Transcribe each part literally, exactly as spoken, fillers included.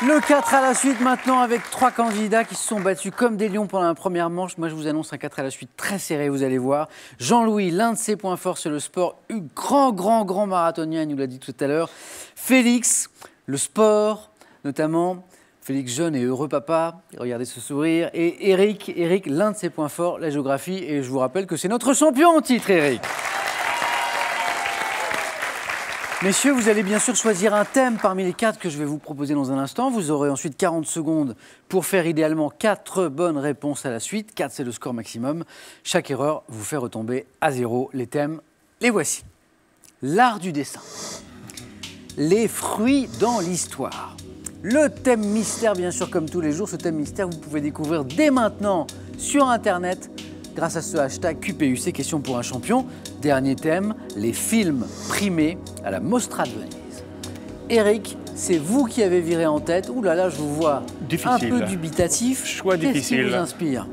Le quatre à la suite maintenant avec trois candidats qui se sont battus comme des lions pendant la première manche. Moi je vous annonce un quatre à la suite très serré, vous allez voir. Jean-Louis, l'un de ses points forts c'est le sport, grand, grand, grand marathonien, il nous l'a dit tout à l'heure. Félix, le sport, notamment. Félix jeune et heureux papa, regardez ce sourire. Et Eric, Eric, l'un de ses points forts, la géographie. Et je vous rappelle que c'est notre champion en titre, Eric. Messieurs, vous allez bien sûr choisir un thème parmi les quatre que je vais vous proposer dans un instant. Vous aurez ensuite quarante secondes pour faire idéalement quatre bonnes réponses à la suite. quatre, c'est le score maximum. Chaque erreur vous fait retomber à zéro. Les thèmes, les voici. L'art du dessin. Les fruits dans l'histoire. Le thème mystère, bien sûr, comme tous les jours. Ce thème mystère, vous pouvez découvrir dès maintenant sur Internet grâce à ce hashtag Q P U C, question pour un champion. Dernier thème, les films primés à la Mostra de Venise. Eric, c'est vous qui avez viré en tête. Ouh là là, je vous vois difficile. Un peu dubitatif. Choix difficile. Qu'est-ce qui vous inspire?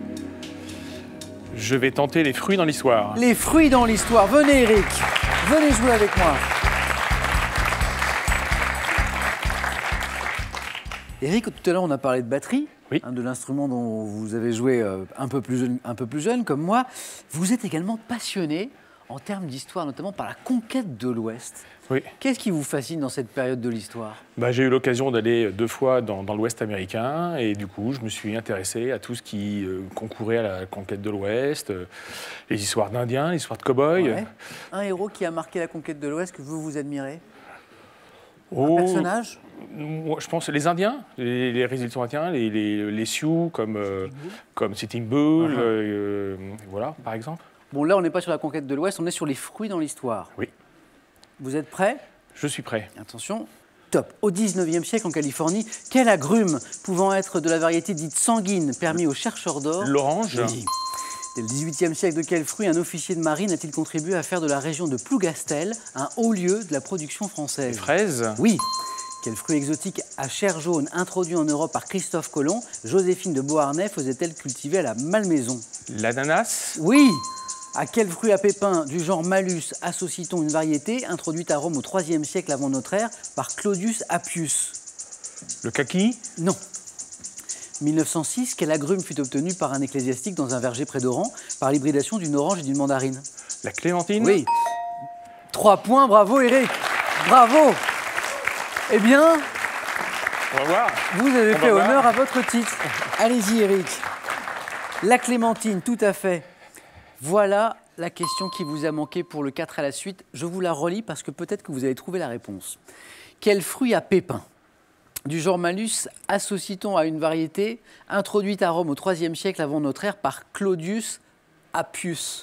Je vais tenter les fruits dans l'histoire. Les fruits dans l'histoire. Venez Eric, venez jouer avec moi. Eric, tout à l'heure, on a parlé de batterie. Oui. Hein, de l'instrument dont vous avez joué euh, un, peu plus jeune, un peu plus jeune, comme moi. Vous êtes également passionné en termes d'histoire, notamment par la conquête de l'Ouest. Oui. Qu'est-ce qui vous fascine dans cette période de l'histoire? Bah, j'ai eu l'occasion d'aller deux fois dans, dans l'Ouest américain et du coup, je me suis intéressé à tout ce qui euh, concourait à la conquête de l'Ouest, euh, les histoires d'Indiens, les histoires de cow-boys. Ouais. Un héros qui a marqué la conquête de l'Ouest que vous vous admirez? Oh, un personnage? Moi, je pense les Indiens, les, les résistants indiens, les, les, les Sioux comme, euh, comme Sitting Bull, uh-huh. euh, voilà, par exemple. Bon, là, on n'est pas sur la conquête de l'Ouest, on est sur les fruits dans l'histoire. Oui. Vous êtes prêts? Je suis prêt. Attention, top. Au dix-neuvième siècle, en Californie, quel agrume pouvant être de la variété dite sanguine permis aux chercheurs d'or? L'orange. Oui. Dès le dix-huitième siècle, de quel fruit un officier de marine a-t-il contribué à faire de la région de Plougastel un haut lieu de la production française? Les fraises. Oui. Quel fruit exotique à chair jaune introduit en Europe par Christophe Colomb, Joséphine de Beauharnais faisait-elle cultiver à la Malmaison? L'ananas. Oui. À quel fruit à pépins du genre Malus associe-t-on une variété introduite à Rome au troisième siècle avant notre ère par Claudius Appius? Le kaki. Non. mille neuf cent six, quel agrume fut obtenu par un ecclésiastique dans un verger près d'Oran par l'hybridation d'une orange et d'une mandarine? La clémentine. Oui. Trois points, bravo Eric. Bravo. Eh bien, on va voir. Vous avez on fait honneur à votre titre. Allez-y Eric. La clémentine, tout à fait. Voilà la question qui vous a manqué pour le quatre à la suite. Je vous la relis parce que peut-être que vous allez trouver la réponse. Quel fruit à pépins du genre Malus associe-t-on à une variété introduite à Rome au troisième siècle avant notre ère par Claudius Appius?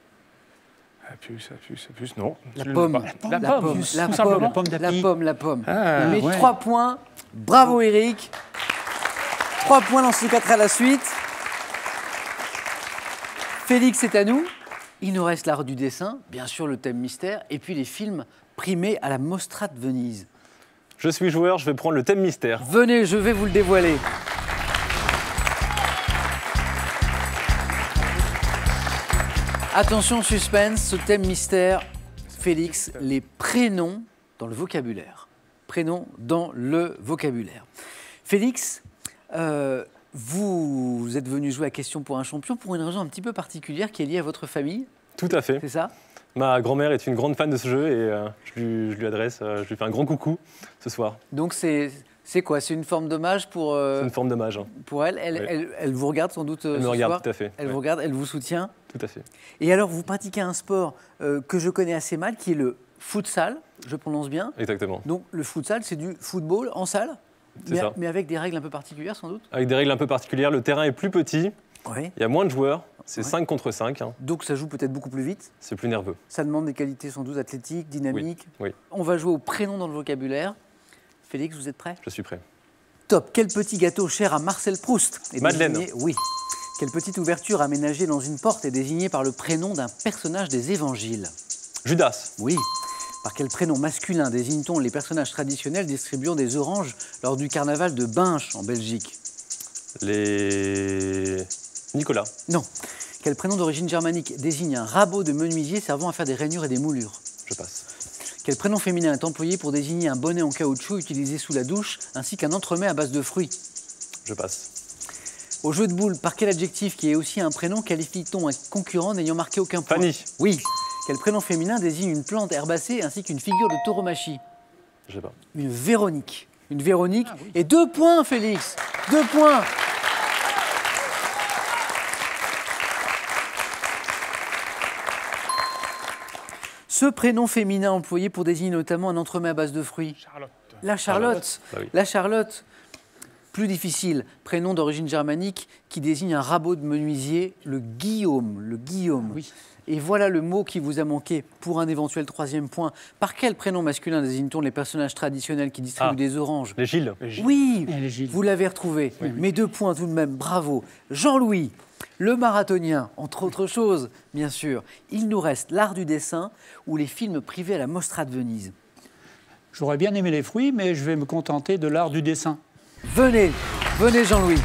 Appius, Appius, Appius, non. La pomme. La pomme, la la pomme, pomme, la tout pomme, simplement. la pomme, la pomme. Ah, Mais ouais. trois points. Bravo Eric. Trois points dans ce quatre à la suite. Félix, c'est à nous. Il nous reste l'art du dessin, bien sûr le thème mystère, et puis les films primés à la Mostra de Venise. Je suis joueur, je vais prendre le thème mystère. Venez, je vais vous le dévoiler. Attention, suspense, ce thème mystère, Félix, les prénoms dans le vocabulaire. Prénoms dans le vocabulaire. Félix, euh, vous êtes venu jouer à Question pour un champion pour une raison un petit peu particulière qui est liée à votre famille. Tout à fait. C'est ça? Ma grand-mère est une grande fan de ce jeu et euh, je, lui, je lui adresse, euh, je lui fais un grand coucou ce soir. Donc c'est quoi? C'est une forme d'hommage pour... Euh, c'est une forme d'hommage. Hein. Pour elle elle, oui. elle elle vous regarde sans doute euh, Elle ce me regarde, soir. tout à fait. Elle ouais. vous regarde, elle vous soutient. Tout à fait. Et alors, vous pratiquez un sport euh, que je connais assez mal, qui est le futsal, je prononce bien. Exactement. Donc le futsal, c'est du football en salle, mais, ça. mais avec des règles un peu particulières sans doute. Avec des règles un peu particulières, le terrain est plus petit, oui. Il y a moins de joueurs, c'est oui. cinq contre cinq. Hein. Donc ça joue peut-être beaucoup plus vite. C'est plus nerveux. Ça demande des qualités sans doute athlétiques, dynamiques. Oui. Oui. On va jouer au prénom dans le vocabulaire. Félix, vous êtes prêt? Je suis prêt. Top. Quel petit gâteau cher à Marcel Proust est Madeleine. désigné... Oui. Quelle petite ouverture aménagée dans une porte est désignée par le prénom d'un personnage des évangiles? Judas. Oui. Par quel prénom masculin désigne-t-on les personnages traditionnels distribuant des oranges lors du carnaval de Binche en Belgique? Les... Nicolas. Non. Quel prénom d'origine germanique désigne un rabot de menuisier servant à faire des rainures et des moulures? Je passe. Quel prénom féminin est employé pour désigner un bonnet en caoutchouc utilisé sous la douche, ainsi qu'un entremets à base de fruits? Je passe. Au jeu de boules, par quel adjectif qui est aussi un prénom qualifie-t-on un concurrent n'ayant marqué aucun point? Fanny. Oui. Quel prénom féminin désigne une plante herbacée ainsi qu'une figure de tauromachie? Je sais pas. Une Véronique. Une Véronique. Ah, oui. Et deux points, Félix. Deux points. Ce prénom féminin employé pour désigner notamment un entremets à base de fruits. Charlotte. La Charlotte. Ah, bah oui. La Charlotte. Plus difficile, prénom d'origine germanique qui désigne un rabot de menuisier, le Guillaume. Le Guillaume. Oui. Et voilà le mot qui vous a manqué pour un éventuel troisième point. Par quel prénom masculin désigne-t-on les personnages traditionnels qui distribuent Ah. des oranges? Les Gilles. Les Gilles. Oui, Et les Gilles. vous l'avez retrouvé. Oui, oui. Mais deux points tout de même, bravo. Jean-Louis, le marathonien, entre autres choses, bien sûr. Il nous reste l'art du dessin ou les films privés à la Mostra de Venise. J'aurais bien aimé les fruits, mais je vais me contenter de l'art du dessin. Venez, venez Jean-Louis.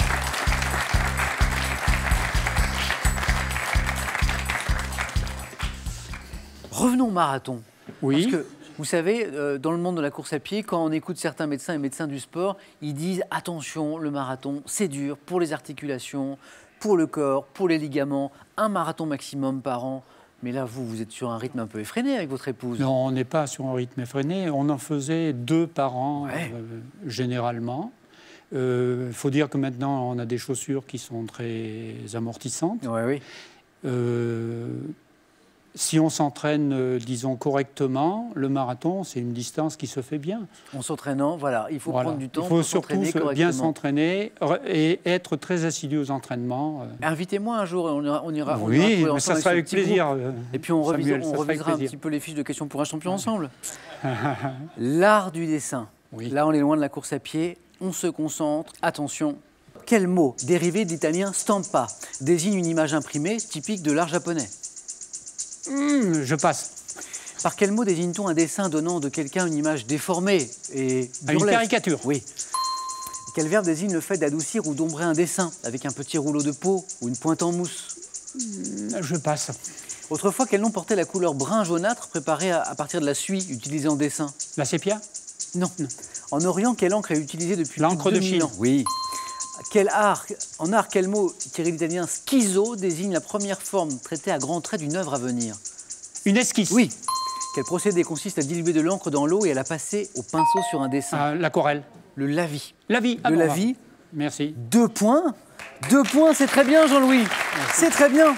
Revenons au marathon. Oui. Parce que, vous savez, euh, dans le monde de la course à pied, quand on écoute certains médecins et médecins du sport, ils disent « Attention, le marathon, c'est dur pour les articulations, pour le corps, pour les ligaments, un marathon maximum par an. » Mais là, vous, vous êtes sur un rythme un peu effréné avec votre épouse. Non, on n'est pas sur un rythme effréné. On en faisait deux par an, Ouais. euh, généralement. Il euh, faut dire que maintenant, on a des chaussures qui sont très amortissantes. Oui, oui. Euh, si on s'entraîne, euh, disons, correctement, le marathon, c'est une distance qui se fait bien. En s'entraînant, voilà, il faut Voilà. prendre du temps Il faut pour surtout s'entraîner se- correctement. bien s'entraîner re- et être très assidu aux entraînements. euh. Invitez-moi un jour et on ira, on ira, on ira Oui, trouver mais ensemble ça avec sera ce avec petit plaisir. groupe. euh, Et puis on, revise- Samuel, on ça sera avec revisera un plaisir. petit peu les fiches de questions pour un champion ensemble. L'art du dessin. Oui. Là, on est loin de la course à pied. On se concentre. Attention. Quel mot, dérivé de l'italien stampa, désigne une image imprimée typique de l'art japonais? Hum, je passe. Par quel mot désigne-t-on un dessin donnant de quelqu'un une image déformée et À une burlesque? caricature. Oui. Quel verbe désigne le fait d'adoucir ou d'ombrer un dessin avec un petit rouleau de peau ou une pointe en mousse? Je passe. Autrefois, quel nom portait la couleur brun jaunâtre préparée à, à partir de la suie utilisée en dessin? La sépia? Non. En Orient, quelle encre est utilisée depuis plus L'encre de deux mille Chine. ans? Oui. Quel art, en art, quel mot tiré de l'italien schizo désigne la première forme traitée à grands traits d'une œuvre à venir? Une esquisse. Oui. Quel procédé consiste à diluer de l'encre dans l'eau et à la passer au pinceau sur un dessin? Ah, l'aquarelle. Le lavis. La vie. Ah Le bon, lavis. Merci. Deux points. Deux points, c'est très bien, Jean-Louis. C'est très bien.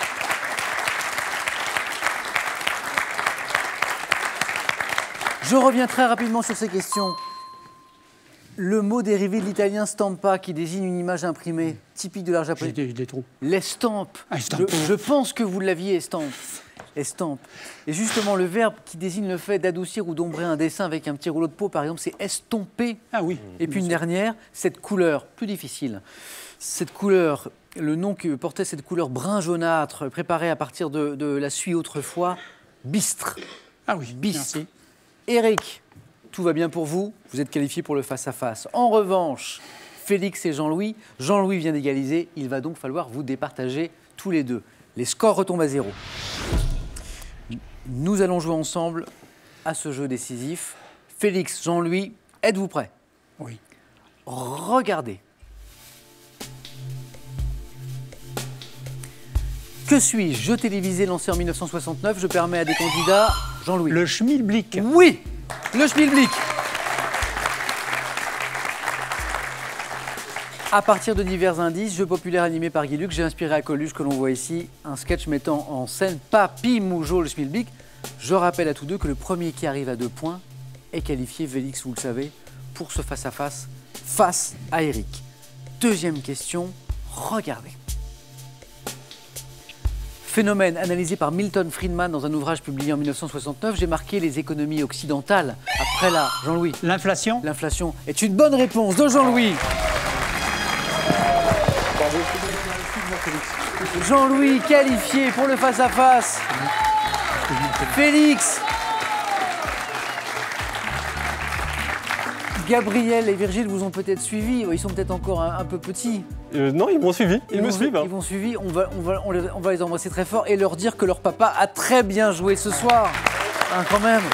Je reviens très rapidement sur ces questions. Le mot dérivé de l'italien stampa qui désigne une image imprimée typique de l'art J'ai japonais. des, des trous. L'estampe. Ah, estampe. Je, je pense que vous l'aviez, estampe. Estampe. Et justement, le verbe qui désigne le fait d'adoucir ou d'ombrer un dessin avec un petit rouleau de peau, par exemple, c'est estomper. Ah oui. Et puis une dernière, cette couleur, plus difficile. Cette couleur, le nom que portait cette couleur brun jaunâtre, préparée à partir de, de la suie autrefois, bistre. Ah oui. Bistre. Merci. Éric, tout va bien pour vous, vous êtes qualifié pour le face-à-face. En revanche, Félix et Jean-Louis, Jean-Louis vient d'égaliser, il va donc falloir vous départager tous les deux. Les scores retombent à zéro. Nous allons jouer ensemble à ce jeu décisif. Félix, Jean-Louis, êtes-vous prêts? Oui. Regardez. Que suis-je? Jeu télévisé lancé en mille neuf cent soixante-neuf, je permets à des candidats... Jean-Louis. Le schmilblick. Oui, le schmilblick. À partir de divers indices, jeu populaire animé par Guy Lux, j'ai inspiré à Coluche, que l'on voit ici, un sketch mettant en scène Papy Mougeot, le schmilblick. Je rappelle à tous deux que le premier qui arrive à deux points est qualifié, Félix, vous le savez, pour ce face-à-face face à Eric. Deuxième question, regardez. Phénomène analysé par Milton Friedman dans un ouvrage publié en mille neuf cent soixante-neuf, j'ai marqué les économies occidentales. Après là, Jean-Louis. L'inflation. L'inflation est une bonne réponse de Jean-Louis. Jean-Louis qualifié pour le face-à-face. Félix. Gabriel et Virgile vous ont peut-être suivis, ils sont peut-être encore un, un peu petits. Euh, non, ils m'ont suivi. Ils, me vont- suivent. hein. Ils vont suivi, on va, on, va, on, les, on va les embrasser très fort et leur dire que leur papa a très bien joué ce soir. Hein, quand même.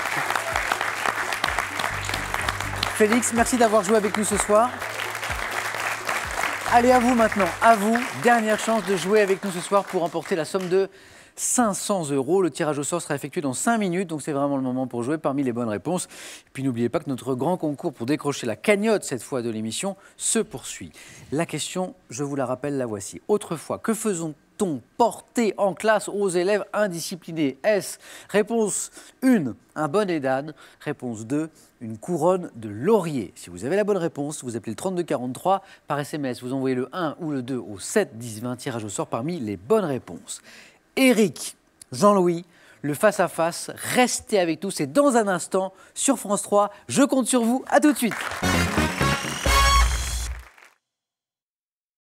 Félix, merci d'avoir joué avec nous ce soir. Allez, à vous maintenant, à vous. Dernière chance de jouer avec nous ce soir pour remporter la somme de cinq cents euros. Le tirage au sort sera effectué dans cinq minutes, donc c'est vraiment le moment pour jouer parmi les bonnes réponses. Et puis n'oubliez pas que notre grand concours pour décrocher la cagnotte, cette fois de l'émission, se poursuit. La question, je vous la rappelle, la voici. Autrefois, que faisons-nous porter en classe aux élèves indisciplinés? Est-ce réponse un, un bonnet d'âne. Réponse deux, une couronne de laurier. Si vous avez la bonne réponse, vous appelez le trente-deux quarante-trois par S M S. Vous envoyez le un ou le deux au sept dix vingt, tirage au sort parmi les bonnes réponses. Éric, Jean-Louis, le face-à-face, restez avec nous. C'est dans un instant sur France trois. Je compte sur vous. À tout de suite.